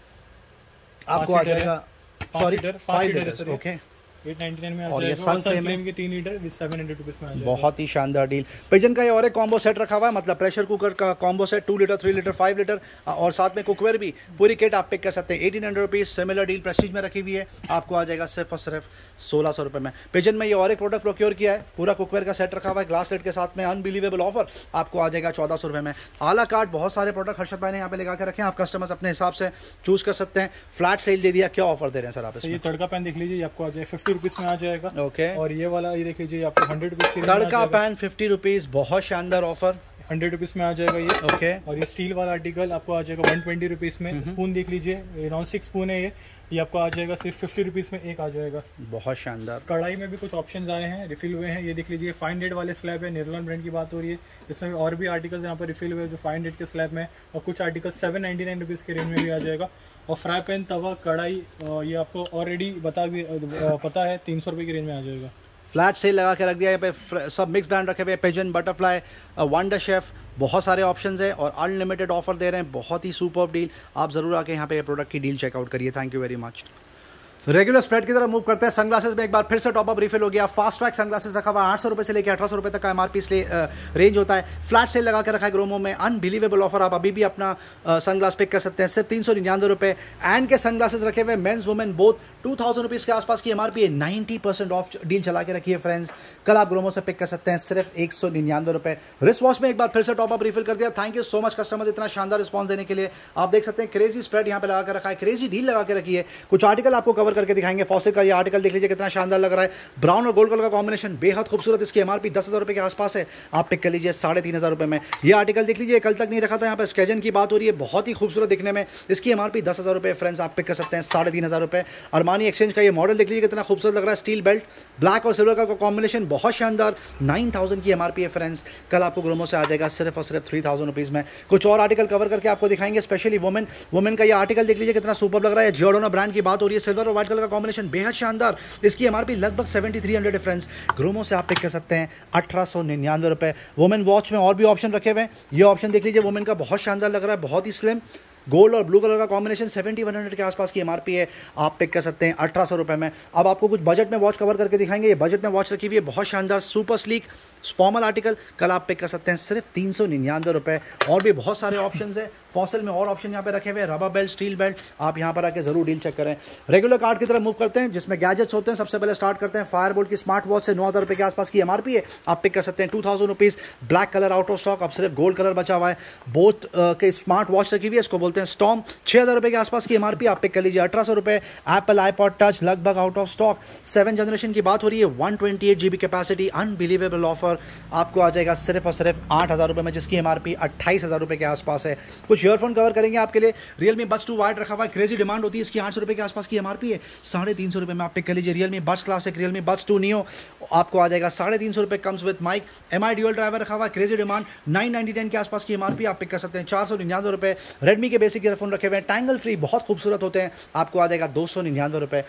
आपको आ जाएगा, sorry five litres, okay, eight ninety nine में आ और ये जाएगा। सन फ्लेम के तीन litre with seven hundred rupees में आ जाएगा। बहुत ही शानदार डील। पिजन का ये और एक कॉम्बो सेट रखा हुआ है, मतलब प्रेशर कुकर का combo set, two litre, three litre, five litre, और साथ में कुकवेयर भी, पूरी किट आप पिक कर सकते हैं। Eighteen hundred rupees. Similar deal Prestige में रखी हुई है, आपको आ जाएगा सिर्फ और सिर्फ सोलह सौ रुपये में। पिजन में ये और एक प्रोडक्ट प्रोक्योर किया है, पूरा कुकवेयर का सेट रखा हुआ है ग्लास लेट के साथ में, अनबिलीवेबल ऑफर, आपको आ जाएगा चौदह सौ रुपये में। आला कार्ट बहुत सारे प्रोडक्ट हर्षद भाई ने यहाँ पे लगा के रखे हैं, आप कस्टमर्स अपने हिसाब से चूज कर सकते हैं। फ्लैट सेल दे दिया, क्या ऑफर दे रहे हैं सर आप इसमें? ये तड़का पैन देख लीजिए, आपको आ जाएगा फिफ्टी रुपीज़ में आ जाएगा। ओके, और ये वाला ये देख लीजिए, आपको हंड्रेड रुपीज़ की तड़का पैन फिफ्टी रुपीज़, बहुत शानदार ऑफर, हंड्रेड रुपीज़ में आ जाएगा ये। ओके, और ये स्टील वाला आर्टिकल आपको आ जाएगा वन ट्वेंटी रुपीज़ में। स्पून देख लीजिए, नॉन स्टिक स्पून है ये ये आपको आ जाएगा सिर्फ फिफ्टी रुपीज़ में एक आ जाएगा। बहुत शानदार। कढ़ाई में भी कुछ ऑप्शंस आए हैं, रिफिल हुए हैं। ये देख लीजिए, फाइन डेट वाले स्लैब है, निर्लॉन ब्रांड की बात हो रही है। इसमें और भी आर्टिकल्स यहाँ पर रिफिल हुए हैं जो फाइन डेट के स्लैब में, और कुछ article seven ninety nine rupees के रेंज में भी आ जाएगा। और फ्राई पैन, तवा, कढ़ाई, ये आपको ऑलरेडी बता पता है, तीन सौ रुपये की रेंज में आ जाएगा। फ्लैट सेल लगा के रख दिया, यहाँ पे सब मिक्स ब्रांड रखे हुए, पिजन, बटरफ्लाई, वंडर शेफ, बहुत सारे ऑप्शंस है और अनलिमिटेड ऑफर दे रहे हैं, बहुत ही सुपर डील। आप ज़रूर आके यहाँ पे प्रोडक्ट की डील चेकआउट करिए। Thank you very much. Regular spread की तरफ मूव करते हैं। सनग्लासेस में एक बार फिर से टॉप अप रिफिल हो गया। फास्ट ट्रैक सनग्लासेस रखा हुआ है, आठ सौ रुपये से लेकर अठारह सौ रुपये तक का एमआरपी रेंज होता है। फ्लैट सेल लगा के रखा है ग्रोमो में, अनबिलीवेबल ऑफर, आप अभी भी अपना सनग्लास पिक कर सकते हैं सिर्फ तीन सौ निन्यानवे रुपये। एंड के सनग्लासेस रखे हुए men's women both, two thousand rupees के आसपास की एमआरपी है, नाइन्टी परसेंट ऑफ डील चला के रखी है फ्रेंड्स। कल आप ग्रोमो से पिक कर सकते हैं सिर्फ एक सौ निन्यानवे रुपये। रिस्ट वॉच में एक बार फिर से टॉप अप रिफिल कर दिया। Thank you so much customers, इतना शानदार रिस्पॉन्स देने के लिए। आप देख सकते हैं क्रेजी स्प्रेड यहाँ पे लगा के रखा है, क्रेजी डील लगा के रखी है। कुछ आर्टिकल आपको कवर करके दिखाएंगे। फॉसिल का ये आर्टिकल देख लीजिए, कितना शानदार लग रहा है, ब्राउन और गोल्ड कलर का कॉम्बिनेशन, बेहद खूबसूरत। इसकी एमआरपी दस हज़ार रुपये के आसपास है, आप पिक कर लीजिए साढ़े तीन हज़ार रुपये में। ये आर्टिकल देख लीजिए, कल तक नहीं रखा था, यहाँ पर स्केजन की बात हो रही है, बहुत ही खूबसूरत दिखने में। इसकी एमआरपी दस हज़ार रुपये फ्रेंड्स, आप पिक कर सकते हैं साढ़े तीन हज़ार रुपये। अरमानी एक्सचेंज का ये मॉडल देख लीजिए, कितना खूबसूरत लग रहा है, स्टील बेल्ट, ब्लैक और सिल्वर का कॉम्बिनेशन, बहुत शानदार। नाइन थाउजेंड की एमआरपी है फ्रेंड्स, कल आपको ग्रोमो से आ जाएगा सिर्फ और सिर्फ थ्री थाउजेंड रुपीज़ में। कुछ और आर्टिकल कवर करके आपको दिखाएंगे, स्पेशली वुमेन वुमेन का ये आर्टिकल देख लीजिए, कितना सुपर लग रहा है। जियोडोना ब्रांड की बात हो रही है, सिल्वर और व्हाइट कलर का कॉम्बिनेशन बेहद शानदार। इसकी एमआरपी लगभग सेवेंटी थ्री हंड्रेड फ्रेंड्स, ग्रोमो से आप पिक कर सकते हैं अठारह सौ निन्यानवे रुपये। वुमेन वॉच में और भी ऑप्शन रखे हुए हैं, ये ऑप्शन देख लीजिए, वुमेन का बहुत शानदार लग रहा है, बहुत ही स्लिम, गोल्ड और ब्लू कलर का कॉम्बिनेशन, सेवेंटी वन हंड्रेड के आसपास की एमआरपी है, आप पिक कर सकते हैं अठारह सौ रुपये में। अब आपको कुछ बजट में वॉच कवर करके दिखाएंगे। ये बजट में वॉच रखी हुई है, बहुत शानदार, सुपर स्लीक फॉर्मल आर्टिकल, कल आप पिक कर सकते हैं सिर्फ तीन सौ निन्यानवे रुपये। और भी बहुत सारे ऑप्शंस है, फॉसिल में और ऑप्शन यहाँ पे रखे हुए हैं, रबर बेल्ट, स्टील बेल्ट, आप यहाँ पर आके जरूर डील चेक करें। रेगुलर कार्ड की तरफ मूव करते हैं, जिसमें गैजेट्स होते हैं। सबसे पहले स्टार्ट करते हैं फायर बोल्ट की स्मार्ट वॉच से, नौ हज़ार रुपये के आसपास की एमआरपी है, आप पिक कर सकते हैं two thousand rupees. Black colour out of stock, अब सिर्फ गोल्ड कलर बचा हुआ है। बोथ के स्मार्ट वॉच रखी हुई है, इसको बोलते हैं स्टॉर्म, छः हज़ार रुपये के आसपास की एमआरपी, आप पिक कर लीजिए अठारह सौ रुपये। एप्पल आईपॉड टच लगभग out of stock, seven generation की बात हो रही है, one twenty eight G B capacity, unbelievable offer, आपको आ जाएगा सिर्फ और सिर्फ आठ हज़ार रुपये में, जिसकी एमआरपी अट्ठाईस हज़ार रुपये के आसपास है। कुछ कुछ ईयरफोन कवर करेंगे आपके लिए। रियलमी बड्स टू वाइड रखा हुआ है, क्रेजी डिमांड होती है इसकी, आठ सौ रुपये के आसपास की एमआरपी है, साढ़े तीन सौ रुपये में आप पिक कर लीजिए। Realme buds classic, Realme buds two Neo आपको आ जाएगा साढ़े तीन सौ रुपये, comes with mic. M I dual driver रखा हुआ है, crazy demand, nine ninety ten के आसपास की एमआरपी आप पिक कर सकते हैं, चार सौ निन्यानवे रुपये। रेडमी के बेसिक ईयरफोन रखे हुए हैं, टैंगल फ्री, बहुत खूबसूरत होते हैं, आपको आ जाएगा दो सौ निन्यानवे रुपये।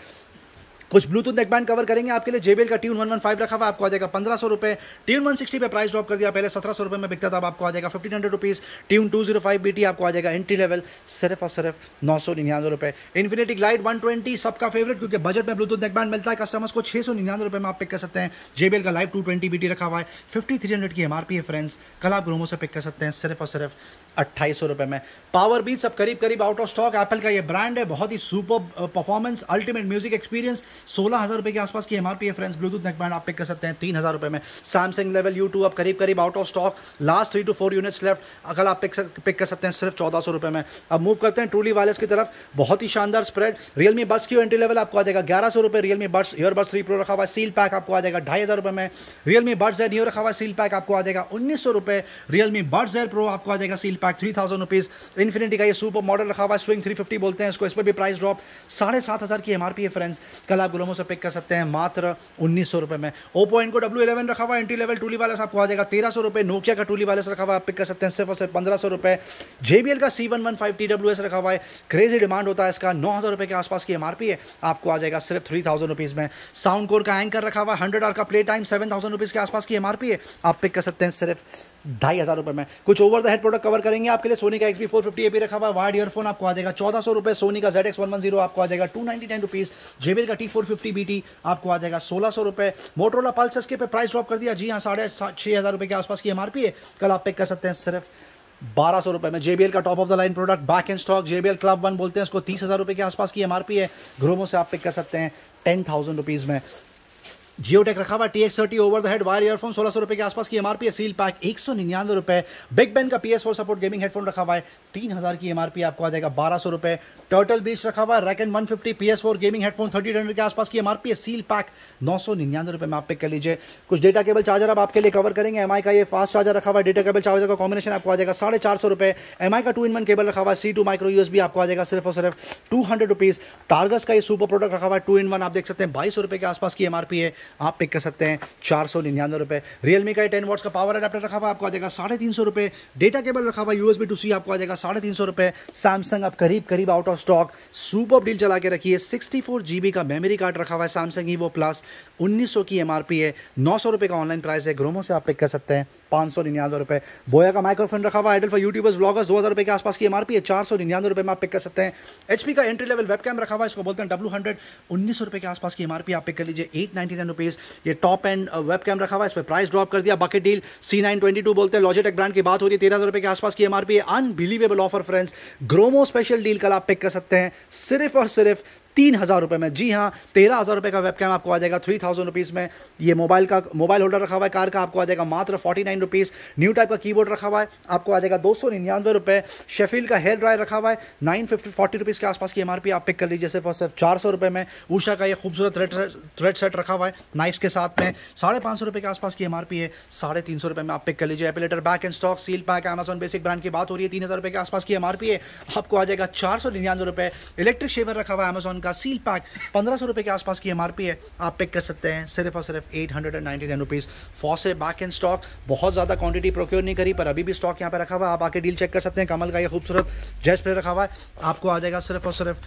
कुछ ब्लूटूथ नेकबैंड कवर करेंगे आपके लिए। जेबीएल का ट्यून वन वन फाइव रखा हुआ आपको आ जाएगा पंद्रह सौ रुपये। ट्यून वन सिक्सटी पे प्राइस ड्रॉप कर दिया, पहले सत्रह सौ रुपये में बिकता था, अब आपको आ जाएगा fifteen hundred rupees. Tune two zero five B T आपको आ जाएगा एंट्री लेवल सिर्फ और सिर्फ नौ सौ निन्यानवे रुपये। इन्फिनिटी ग्लाइड वन ट्वेंटी सबका फेवरेट, क्योंकि बजट में ब्लूटूथ नेकबैंड मिलता है कस्टमर्स को, छः सौ निन्यानवे रुपये में आप पिक कर सकते हैं। जेबीएल का Live two twenty B T रखा हुआ है, फिफ्टी थ्री हंड्रेड की एमआरपी है फ्रेंड्स, कल आप ग्रोमो से पिक कर सकते हैं सिर्फ और सिर्फ अट्ठाईस सौ रुपये में। पावर बीट्स अब करीब करीब आउट ऑफ स्टॉक, एप्पल का ये ब्रांड है, बहुत ही super performance, ultimate music experience, सोलह हज़ार रुपये के आसपास की एमआरपी है फ्रेंड्स। ब्लूटूथ नेकबैंड आप पिक कर सकते हैं तीन हज़ार रुपये में। सैमसंग लेवल यू टू अब करीब करीब out of stock, last three two four units left, अगर आप पिक पिक कर सकते हैं सिर्फ चौदह सौ रुपये में। अब मूव करते हैं ट्रूली वायरलेस की तरफ, बहुत ही शानदार स्प्रेड। रियलमी बड्स की एंट्री लेवल आपको आ जाएगा ग्यारह सौ रुपये। Realme buds earbuds three pro रखा हुआ है, सील पैक आपको आ जाएगा ढाई हज़ार रुपये में। रियलमी बड्स एयर नियो रखा हुआ है, सील पैक आपको आ जाएगा उन्नीस सौ रुपये। रियलमी बड्स एयर प्रो आपको आ जाएगा seal pack three thousand rupees. Infinity का ये सुपर मॉडल रखा हुआ है, स्विंग थ्री फिफ्टी बोलते हैं इसको, इस पर भी प्राइस ड्रॉप, साढ़े सात हज़ार की एमआरपी है फ्रेंड्स, कल आप ग्रोमो से पिक कर सकते हैं मात्र उन्नीस सौ रुपये में। ओप्पो इनको डब्ल्यू इलेवन रखा हुआ है, एंट्री लेवल टूली वायरलेस आपको आ जाएगा तेरह सौ रुपये। नोकिया का टूली वायरलेस रखा हुआ है, आप पिक कर सकते हैं सिर्फ और सिर्फ पंद्रह सौ रुपये। जेबीएल का C one one five T W S रखा हुआ है, क्रेजी डिमांड होता है इसका, नौ हज़ार रुपये के आसपास की एमआरपी है, आपको आ जाएगा सिर्फ थ्री थाउजेंड रुपीज़ में। साउंड कोर का एंकर रखा हुआ है, हंड्रेड आवर का play time, seven thousand rupees के आसपास की एमआरपी है, आप पिक कर सकते हैं सिर्फ ढाई हज़ार रुपये में। कुछ over the head product cover करेंगे आपके लिए। सोनी का X B four fifty A P रखा हुआ है, वायर्ड ईयरफोन आपको आ जाएगा चौदह सौ रुपये। सोनी का Z X one one zero आपको आ जाएगा two ninety nine rupees. JBL का T four fifty B T आपको आ जाएगा सोलह सौ रुपये। मोटरोला पल्स इसके पे प्राइस ड्रॉप कर दिया, जी हाँ, साढ़े छः हज़ार रुपये के आसपास की एमआरपी है, कल आप पिक कर सकते हैं सिर्फ बारह सौ रुपये में। जेबीएल का top of the line product back in stock, JBL club one बोलते हैं इसको, तीस हज़ार रुपये के आसपास की एमआरपी है, ग्रोमो से आप पिक कर सकते हैं टेन थाउजेंड रुपीज़ में। जियोटेक रखा हुआ T X thirty over the head wire earphone, सोलह सौ रुपये के आसपास की एमआरपी है, सील पैक एक सौ निन्यानवे रुपये। बिग बेन का P S four support gaming headphone रखा हुआ है, तीन हज़ार की एमआरपी आपको आ जाएगा बारह सौ रुपये। टर्टल बीच रखा हुआ है, रैकन one fifty P S four gaming headphone thirty hundred के आसपास की एमआरपी है, सील पैक नौ सौ निन्यानवे रुपये में आप पिक कर लीजिए। कुछ डेटा केबल चार्जर अब आपके लिए कवर करेंगे। एम आई का ये फास्ट चार्जर रखा हुआ है, डेटा केबल चार्जर का कॉम्बिनेशन आपको आ जाएगा साढ़े चार सौ रुपये। एम आई का टू इन वन केबल रखा हुआ है, सी टू माइक्रो यूएसबी आपको आ जाएगा सिर्फ और सिर्फ टू हंड्रेड रुपीज़। टारगस का ये सुपर प्रोडक्ट रखा हुआ है, टू इन वन आप देख सकते हैं, बाईस सौ रुपये के आसपास की एमआरपी है, आप पिक कर सकते हैं चार सौ निन्यानवे रुपये। रियलमी का टेन वॉट्स का पावर अडेप्टर रखा हुआ आपको आ जाएगा साढ़े तीन सौ रुपये। डेटा केबल रखा हुआ यूएसबी टू सी आपको आ जाएगा साढ़े तीन सौ रुपये। सैमसंग अब करीब करीब out of stock, super deal चला के रखी है, सिक्सटी फोर जी बी का मेमोरी कार्ड रखा हुआ है सैमसंग ईवो प्लस, उन्नीस सौ की एमआरपी है, नौ सौ रुपये का ऑनलाइन प्राइस है, ग्रोमो से आप पिक कर सकते हैं पाँच सौ निन्यानवे रुपये। बोया का माइक्रोफोन रखा हुआ है, आइडल फॉर यूट्यूबर्स ब्लॉगर्स, दो हज़ार रुपये के आसपास की एमआरपी है, चार सौ निन्यानवे रुपये में आप पिक कर सकते हैं। एचपी का एंट्री लेवल वेबकैम रखा हुआ है, इसको बोलते हैं डब्ल्यू हंड्रेड, उन्नीस सौ रुपये के आसपास की एमआरपी आप पिक कर लीजिए, एट नाइन्टी नाइन रुपीज़। ये टॉप एंड वेबकैम रखा हुआ है, इस पर प्राइस ड्रॉप कर दिया, bucket deal C nine twenty two बोलते हैं, लॉजिटेक ब्रांड की बात हो रही है, तेरह हज़ार रुपये के आसपास की एमआरपी है, अनबिलीवेबल ऑफर फ्रेंड्स। ग्रोमो स्पेशल डील कल आप पिक कर सकते हैं सिर्फ और सिर्फ तीन हज़ार रुपये में, जी हाँ, तेरह हज़ार रुपये का वेबकैम आपको आ जाएगा थ्री थाउजेंड रुपीज़ में। ये मोबाइल का मोबाइल होल्डर रखा हुआ है कार का, आपको आ जाएगा मात्र forty nine rupees. New type का कीबोर्ड रखा हुआ है, आपको आ जाएगा दो सौ निन्यानवे रुपये। शेफील्ड का हेयर ड्रायर रखा हुआ है, नाइन फिफ्टी फोर्टी रुपीज़ के आसपास की एमआरपी आप पिक कर लीजिए सिर्फ और सिर्फ चार सौ रुपये में। उषा का ये खूबसूरत थ्रेड थ्रेड सेट रखा हुआ है नाइफ्स के साथ में, साढ़े पाँच सौ रुपये के आसपास की एमआरपी है, साढ़े तीन सौ रुपये में आप पिक कर लीजिए। Epilator back end stock, seal pack, Amazon basic brand की बात हो रही है, तीन हज़ार रुपये के आसपास की एमआरपी है, आपको आ जाएगा चार सौ निन्यानवे रुपये। इलेक्ट्रिक शेवर रखा हुआ है अमेजॉन का, सील पैक पंद्रह सौ रुपये के आसपास की एमआरपी है, आप पिक कर सकते हैं सिर्फ और सिर्फ eight hundred and ninety nine rupees. फॉसे बैक एंड स्टॉक, बहुत ज़्यादा क्वांटिटी प्रोक्योर नहीं करी पर अभी भी स्टॉक यहाँ पे रखा हुआ है, आप आके डील चेक कर सकते हैं। कमल का ये खूबसूरत जेट स्प्रे रखा हुआ है, आपको आ जाएगा सिर्फ और सिर्फ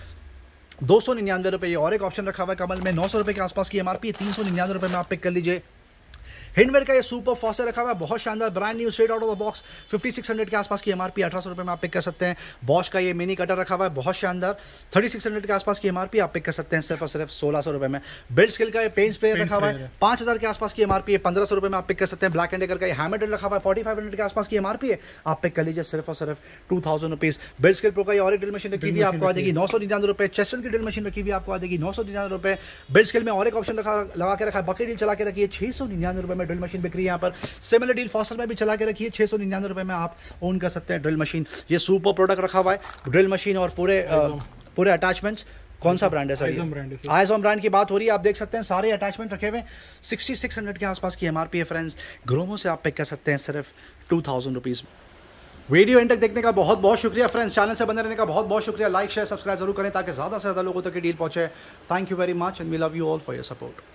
दो सौ निन्यानवे रुपये। ये और एक ऑप्शन रखा हुआ है कमल में, नौ सौ रुपये के आसपास की एमआरपी है, तीन सौ निन्यानवे रुपये में आप पिक कर लीजिए। हिंडवेयर का ये सुपर फॉसे रखा हुआ है, बहुत शानदार, brand new, straight out of the box, fifty six hundred के आसपास की एमआरपी, अठारह सौ रुपये में आप पिक कर सकते हैं। बॉश का ये मिनी कटर रखा हुआ है, बहुत शानदार, थर्टी सिक्स हंड्रेड के आसपास की एमआरपी आप पिक कर सकते हैं सिर्फ और सिर्फ सोलह सौ रुपये में। बिल्ड स्किल का ये पेन स्प्रे रखा हुआ है, पाँच हज़ार के आसपास की एमआरपी है, पंद्रह सौ रुपये में आप पिक कर सकते हैं। ब्लैक एंड डेकर का ये हैमर ड्रिल रखा हुआ है, फोर्टी फाइव हंड्रेड के आसपास की एमआरपी है, आप पिक कर लीजिए सिर्फ और सिर्फ two thousand rupees. Build skill pro का ये और एक ड्रिल मशीन रखी हुई आपको आ जाएगी नौ सौ निन्यानवे रुपये। चेस्टन की ड्रिल मशीन रखी हुई आपको आ जाएगी नौ सौ निन्यानवे रुपये। बिल्ड स्किल में और एक ऑप्शन रखा लगा के रखा है, बकेट डील चला के रखी है, छः सौ निन्यानवे रुपये में ड्रिल मशीन बिक रही है यहाँ पर। सिमिलर डील फॉसल में भी चला के रखिए, छः सौ निन्यानवे रुपये में आप ओन कर सकते हैं ड्रिल मशीन। ये सुपर प्रोडक्ट रखा हुआ है, ड्रिल मशीन और पूरे पूरे अटैचमेंट्स। कौन सा ब्रांड है सर? आइजोम ब्रांड की बात हो रही है, आप देख सकते हैं सारे अटैचमेंट रखे हुए, सिक्सटी सिक्स हंड्रेड के आसपास की एमआरपी है फ्रेंड्स। ग्रोमो से आप पिक कर सकते हैं सिर्फ two thousand rupees. Video end तक देखने का बहुत बहुत शुक्रिया फ्रेंड्स, चैनल से बने रहने का बहुत बहुत शुक्रिया। लाइक शेयर सब्सक्राइब जरूर करें ताकि ज़्यादा से ज़्यादा लोगों तक ये डील पहुंचे। Thank you very much and we love you all for your support.